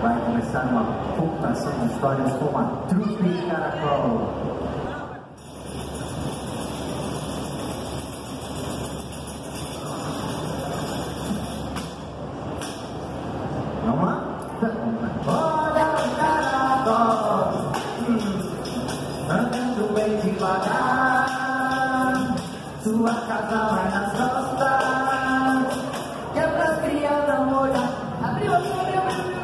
vai começar uma contação de histórias com a Trupe Caracol. Vamos lá? Olha o caracol, andando bem devagar, sua casa vai nas costas, que é pra criança não olhar. Abriu, abriu, abriu, abriu.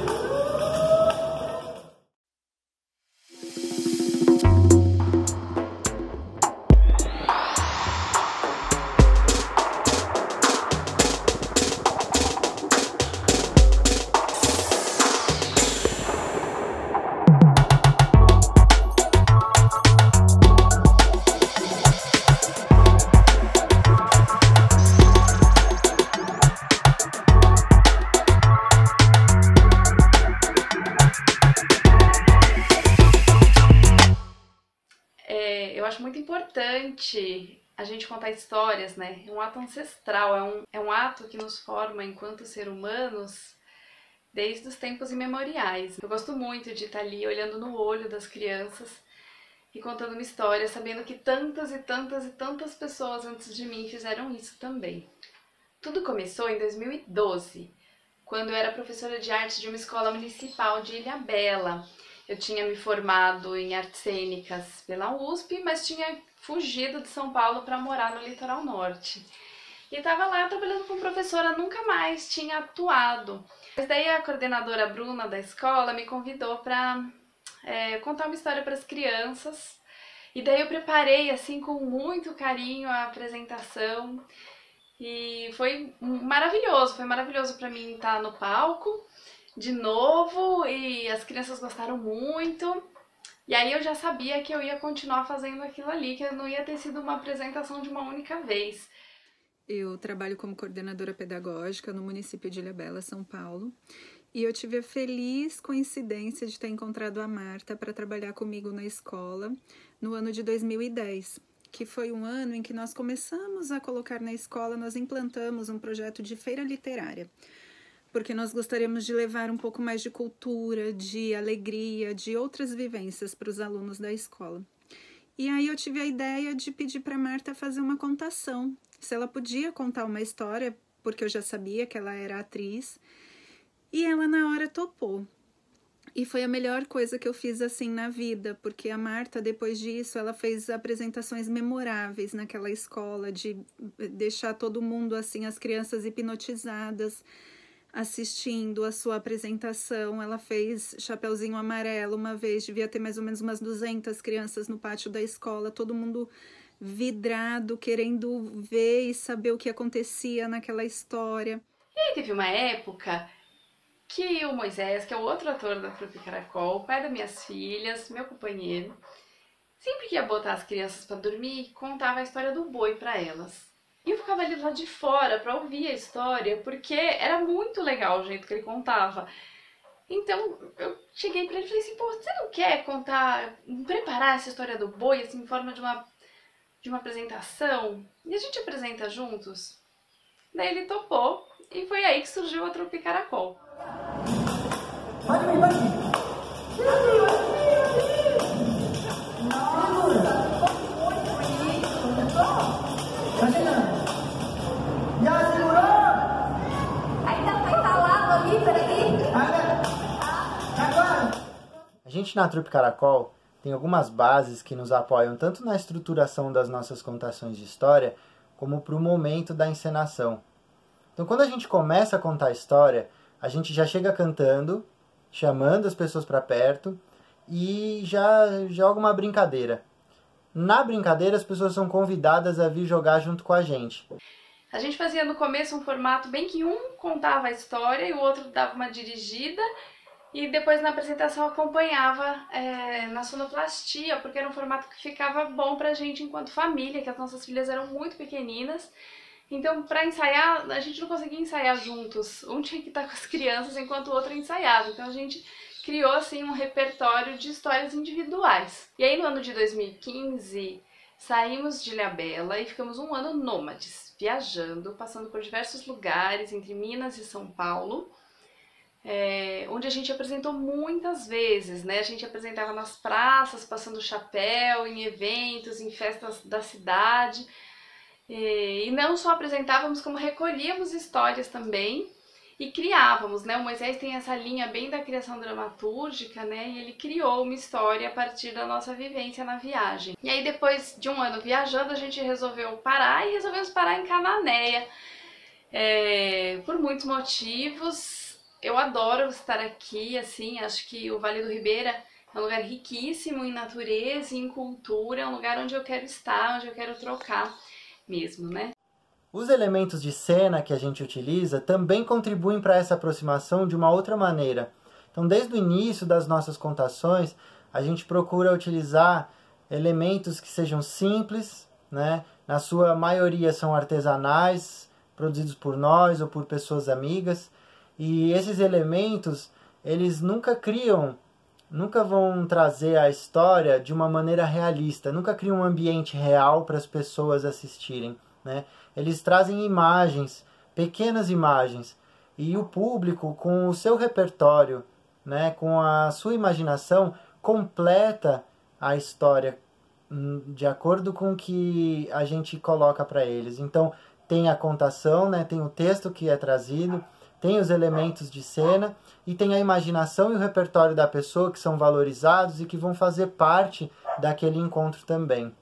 Eu acho muito importante a gente contar histórias, né? É um ato ancestral, é um ato que nos forma enquanto seres humanos desde os tempos imemoriais. Eu gosto muito de estar ali olhando no olho das crianças e contando uma história, sabendo que tantas e tantas e tantas pessoas antes de mim fizeram isso também. Tudo começou em 2012, quando eu era professora de arte de uma escola municipal de Ilhabela. Eu tinha me formado em artes cênicas pela USP, mas tinha fugido de São Paulo para morar no litoral norte. E estava lá trabalhando como professora, nunca mais tinha atuado. Mas daí a coordenadora Bruna da escola me convidou para contar uma história para as crianças. E daí eu preparei assim com muito carinho a apresentação. E foi maravilhoso para mim estar no palco de novo, e as crianças gostaram muito. E aí eu já sabia que eu ia continuar fazendo aquilo ali, que não ia ter sido uma apresentação de uma única vez. Eu trabalho como coordenadora pedagógica no município de Ilhabela, São Paulo, e eu tive a feliz coincidência de ter encontrado a Marta para trabalhar comigo na escola no ano de 2010, que foi um ano em que nós começamos a colocar na escola, nós implantamos um projeto de feira literária, porque nós gostaríamos de levar um pouco mais de cultura, de alegria, de outras vivências para os alunos da escola. E aí eu tive a ideia de pedir para a Marta fazer uma contação, se ela podia contar uma história, porque eu já sabia que ela era atriz, e ela na hora topou. E foi a melhor coisa que eu fiz assim na vida, porque a Marta, depois disso, ela fez apresentações memoráveis naquela escola, de deixar todo mundo, assim, as crianças hipnotizadas, assistindo a sua apresentação. Ela fez Chapeuzinho Amarelo uma vez, devia ter mais ou menos umas 200 crianças no pátio da escola, todo mundo vidrado, querendo ver e saber o que acontecia naquela história. E aí teve uma época que o Moisés, que é o outro ator da Trupe Caracol, o pai das minhas filhas, meu companheiro, sempre que ia botar as crianças para dormir, contava a história do boi para elas. E eu ficava ali lá de fora para ouvir a história, porque era muito legal o jeito que ele contava. Então eu cheguei para ele e falei assim: pô, você não quer contar, preparar essa história do boi assim, em forma de uma apresentação? E a gente apresenta juntos? Daí ele topou e foi aí que surgiu a Trupe Caracol. Pode vir, pode vir. Já segurou? Ainda tá entalado ali, peraí. Agora. A gente na Trupe Caracol tem algumas bases que nos apoiam tanto na estruturação das nossas contações de história, como para o momento da encenação. Então, quando a gente começa a contar a história, a gente já chega cantando, chamando as pessoas para perto e já joga uma brincadeira. Na brincadeira, as pessoas são convidadas a vir jogar junto com a gente. A gente fazia no começo um formato bem que um contava a história e o outro dava uma dirigida, e depois na apresentação acompanhava na sonoplastia, porque era um formato que ficava bom pra gente enquanto família, que as nossas filhas eram muito pequeninas. Então, para ensaiar, a gente não conseguia ensaiar juntos. Um tinha que estar com as crianças enquanto o outro ensaiava. Então, a gente criou assim um repertório de histórias individuais. E aí, no ano de 2015, saímos de Ilhabela e ficamos um ano nômades, viajando, passando por diversos lugares entre Minas e São Paulo, onde a gente apresentou muitas vezes, né? A gente apresentava nas praças, passando chapéu, em eventos, em festas da cidade. E não só apresentávamos, como recolhíamos histórias também e criávamos, né? O Moisés tem essa linha bem da criação dramatúrgica, né? E ele criou uma história a partir da nossa vivência na viagem. E aí, depois de um ano viajando, a gente resolveu parar e resolvemos parar em Cananéia. Por muitos motivos. Eu adoro estar aqui, assim, acho que o Vale do Ribeira é um lugar riquíssimo em natureza e em cultura, é um lugar onde eu quero estar, onde eu quero trocar mesmo, né? Os elementos de cena que a gente utiliza também contribuem para essa aproximação de uma outra maneira. Então, desde o início das nossas contações, a gente procura utilizar elementos que sejam simples, né? Na sua maioria são artesanais, produzidos por nós ou por pessoas amigas. E esses elementos, eles nunca vão trazer a história de uma maneira realista, nunca criam um ambiente real para as pessoas assistirem, né? Eles trazem imagens, pequenas imagens, e o público, com o seu repertório, né, com a sua imaginação, completa a história de acordo com o que a gente coloca para eles. Então, tem a contação, né, tem o texto que é trazido, tem os elementos de cena e tem a imaginação e o repertório da pessoa que são valorizados e que vão fazer parte daquele encontro também.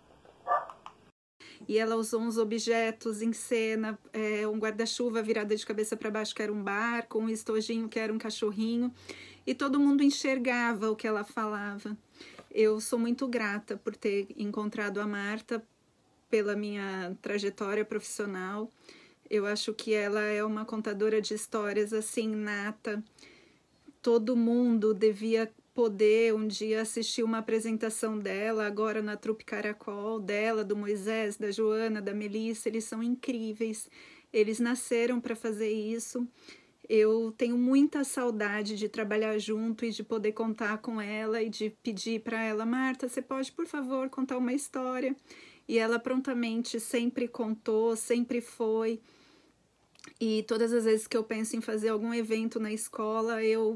E ela usou uns objetos em cena, um guarda-chuva virado de cabeça para baixo, que era um barco, um estojinho, que era um cachorrinho, e todo mundo enxergava o que ela falava. Eu sou muito grata por ter encontrado a Marta, pela minha trajetória profissional. Eu acho que ela é uma contadora de histórias assim, nata. Todo mundo devia poder um dia assistir uma apresentação dela, agora na Trupe Caracol, dela, do Moisés, da Joana, da Melissa. Eles são incríveis. Eles nasceram para fazer isso. Eu tenho muita saudade de trabalhar junto e de poder contar com ela e de pedir para ela: Marta, você pode, por favor, contar uma história? E ela prontamente sempre contou, sempre foi. E todas as vezes que eu penso em fazer algum evento na escola, eu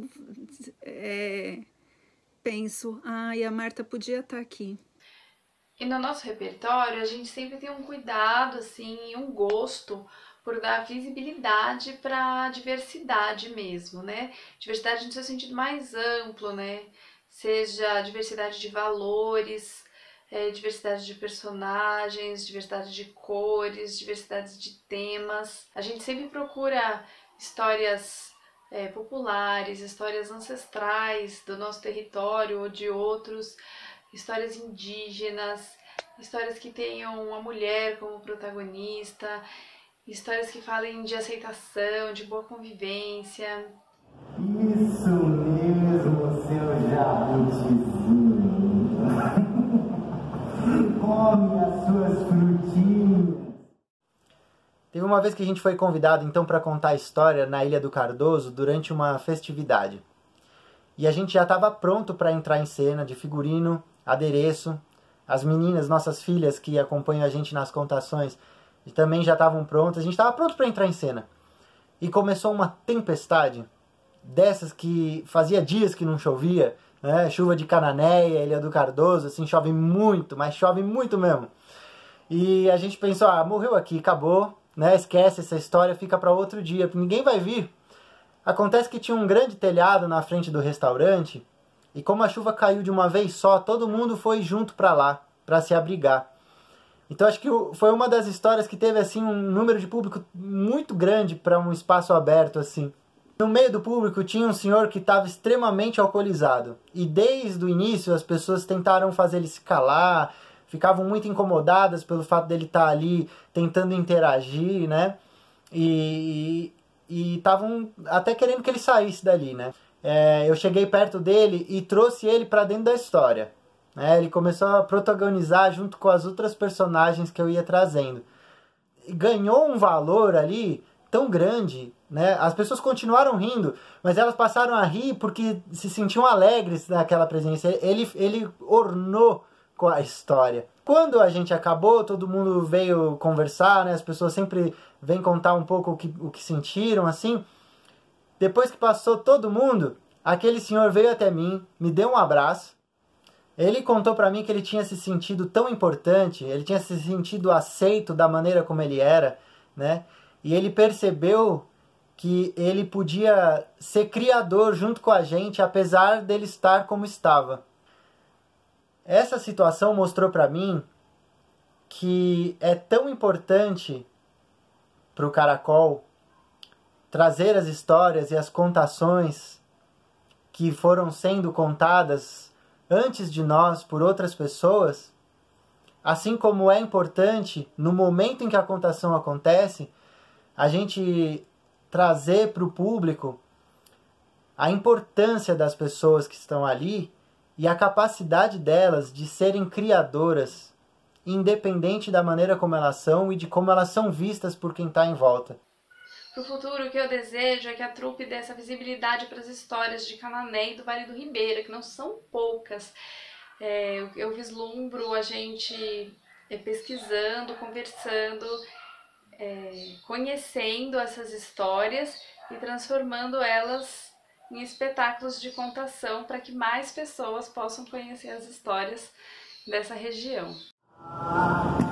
penso, a Marta podia estar aqui. E no nosso repertório, a gente sempre tem um cuidado, assim, e um gosto por dar visibilidade para a diversidade mesmo, né? Diversidade no seu sentido mais amplo, né? Seja diversidade de valores, diversidade de personagens, diversidade de cores, diversidade de temas. A gente sempre procura histórias populares, histórias ancestrais do nosso território ou de outros, histórias indígenas, histórias que tenham uma mulher como protagonista, histórias que falem de aceitação, de boa convivência. Isso mesmo, seu jabutizinho. Come as suas frutinhas. Teve uma vez que a gente foi convidado então para contar a história na Ilha do Cardoso durante uma festividade. E a gente já estava pronto para entrar em cena, de figurino, adereço. As meninas, nossas filhas que acompanham a gente nas contações, também já estavam prontas. A gente estava pronto para entrar em cena. E começou uma tempestade, dessas que fazia dias que não chovia, né? Chuva de Cananéia, Ilha do Cardoso, assim, chove muito, mas chove muito mesmo. E a gente pensou, morreu aqui, acabou, né? Esquece essa história, fica para outro dia, porque ninguém vai vir. Acontece que tinha um grande telhado na frente do restaurante, e como a chuva caiu de uma vez só, todo mundo foi junto para lá, para se abrigar. Então acho que foi uma das histórias que teve assim um número de público muito grande para um espaço aberto assim. No meio do público tinha um senhor que estava extremamente alcoolizado. E desde o início as pessoas tentaram fazer ele se calar, ficavam muito incomodadas pelo fato dele estar ali tentando interagir, né? E estavam até querendo que ele saísse dali, né? Eu cheguei perto dele e trouxe ele para dentro da história. Ele começou a protagonizar junto com as outras personagens que eu ia trazendo. Ganhou um valor ali tão grande, né? As pessoas continuaram rindo, mas elas passaram a rir porque se sentiam alegres naquela presença. Ele ornou com a história. Quando a gente acabou, todo mundo veio conversar, né? As pessoas sempre vêm contar um pouco o que sentiram, assim. depois que passou todo mundo, aquele senhor veio até mim, me deu um abraço. Ele contou para mim que ele tinha se sentido tão importante, ele tinha se sentido aceito da maneira como ele era, né? E ele percebeu que ele podia ser criador junto com a gente, apesar dele estar como estava. Essa situação mostrou para mim que é tão importante para o Caracol trazer as histórias e as contações que foram sendo contadas antes de nós por outras pessoas, assim como é importante, no momento em que a contação acontece, a gente trazer para o público a importância das pessoas que estão ali e a capacidade delas de serem criadoras, independente da maneira como elas são e de como elas são vistas por quem está em volta. Para o futuro, o que eu desejo é que a trupe dê essa visibilidade para as histórias de Canané e do Vale do Ribeira, que não são poucas. Eu vislumbro a gente pesquisando, conversando, conhecendo essas histórias e transformando elas em espetáculos de contação para que mais pessoas possam conhecer as histórias dessa região.